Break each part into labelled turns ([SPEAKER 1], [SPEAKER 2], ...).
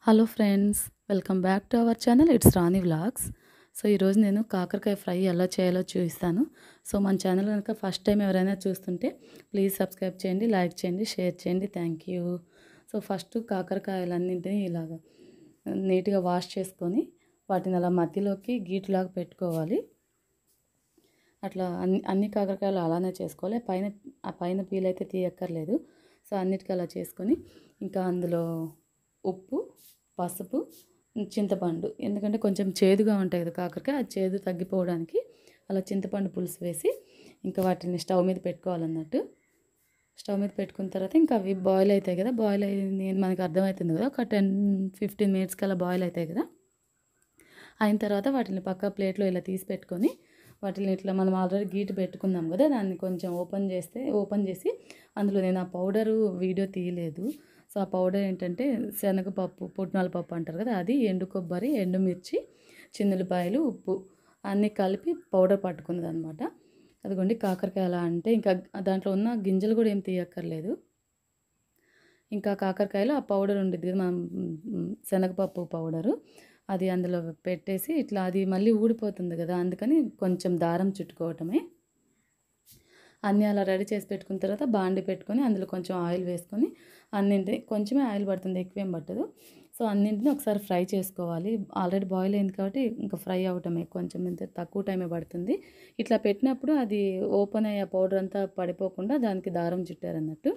[SPEAKER 1] Hello friends, welcome back to our channel. It's Rani vlogs. So ఈరోజు నేను కాకరకాయ fry ఎలా చేయాలో చూపిస్తాను. సో మన ఛానల్ కనుక ఫస్ట్ టైం ఎవరైనా చూస్తుంటే ప్లీజ్ సబ్స్క్రైబ్ చేయండి, లైక్ చేయండి, షేర్ చేయండి. Thank you. సో ఫస్ట్ కాకరకాయలన్నింటినీ ఇలాగ నీట్గా వాష్ చేసుకొని వాటిని అలా మధ్యలోకి గీటులాగా పెట్టుకోవాలి. అట్లా అన్ని కాకరకాయలు అలానే చేసుకోవాలి. ఆ పైన పీల్ అయితే తీయక్కర్లేదు. సో అన్నిటికీ అలా చేసుకొని ఇంకా అందులో ఉప్పు, పసుపు, చింతపండు, ఎందుకంటే కొంచెం చేదుగా ఉంటాయి కదా కాకరకాయ, ఆ చేదు తగ్గిపోవడానికి అలా చింతపండు పులుసు వేసి ఇంకా వాటిని స్టవ్ మీద పెట్టుకోవాలన్నట్టు. స్టవ్ మీద పెట్టుకున్న తర్వాత ఇంకా అవి బాయిల్ అవుతాయి కదా, బాయిల్ అయ్యి మనకి అర్థమవుతుంది కదా, ఒక 10-15 మినిట్స్కి అలా బాయిల్ అవుతాయి కదా. అయిన తర్వాత వాటిని పక్క ప్లేట్లో ఇలా తీసి పెట్టుకొని వాటిని ఇట్లా మనం ఆల్రెడీ గీటు పెట్టుకున్నాం కదా, దాన్ని కొంచెం ఓపెన్ చేసి అందులో నేను ఆ పౌడరు వీడియో తీయలేదు. సో ఆ పౌడర్ ఏంటంటే శనగపప్పు, పుట్నాల పప్పు అంటారు కదా, అది ఎండు కొబ్బరి, ఎండుమిర్చి, చిన్నులపాయలు, ఉప్పు అన్నీ కలిపి పౌడర్ పట్టుకున్నది అనమాట. అదిగోండి కాకరకాయ. అలా అంటే ఇంకా దాంట్లో ఉన్న గింజలు కూడా ఏం తీయక్కర్లేదు. ఇంకా కాకరకాయలో ఆ పౌడర్ ఉండిద్ది కదా, మనం శనగపప్పు పౌడరు, అది అందులో పెట్టేసి ఇట్లా అది మళ్ళీ ఊడిపోతుంది కదా, అందుకని కొంచెం దారం చుట్టుకోవటమే. అన్నీ అలా రెడీ చేసి పెట్టుకున్న తర్వాత బాండి పెట్టుకొని అందులో కొంచెం ఆయిల్ వేసుకొని కొంచెమే ఆయిల్ పడుతుంది, ఎక్కువేం పట్టదు. సో అన్నింటిని ఒకసారి ఫ్రై చేసుకోవాలి. ఆల్రెడీ బాయిల్ అయింది కాబట్టి ఇంకా ఫ్రై అవటమే, కొంచెం ఇంత తక్కువ టైమే పడుతుంది. ఇట్లా పెట్టినప్పుడు అది ఓపెన్ అయ్యే పౌడర్ అంతా పడిపోకుండా దానికి దారం చుట్టారన్నట్టు.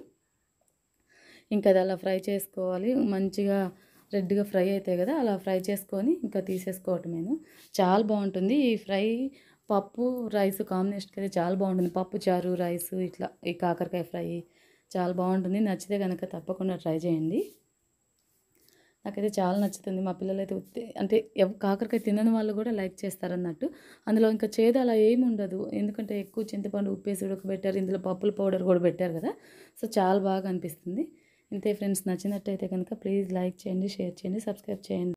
[SPEAKER 1] ఇంకా అది అలా ఫ్రై చేసుకోవాలి. మంచిగా రెడ్గా ఫ్రై అవుతాయి కదా, అలా ఫ్రై చేసుకొని ఇంకా తీసేసుకోవటమేను. చాలా బాగుంటుంది ఈ ఫ్రై. పప్పు రైస్ కాంబినేషన్కి అయితే చాలా బాగుంటుంది. పప్పు చారు, రైస్, ఇట్లా ఈ కాకరకాయ ఫ్రై చాలా బాగుంటుంది. నచ్చితే కనుక తప్పకుండా ట్రై చేయండి. నాకైతే చాలా నచ్చుతుంది. మా పిల్లలైతే అంటే కాకరకాయ తినని వాళ్ళు కూడా లైక్ చేస్తారన్నట్టు. అందులో ఇంకా చేదు అలా ఏమి ఉండదు, ఎందుకంటే ఎక్కువ చింతపండు ఉప్పేసి ఉడకబెట్టారు, ఇందులో పప్పుల పౌడర్ కూడా పెట్టారు కదా. సో చాలా బాగా అనిపిస్తుంది. ఇంతే ఫ్రెండ్స్, నచ్చినట్టయితే కనుక ప్లీజ్ లైక్ చేయండి, షేర్ చేయండి, సబ్స్క్రైబ్ చేయండి.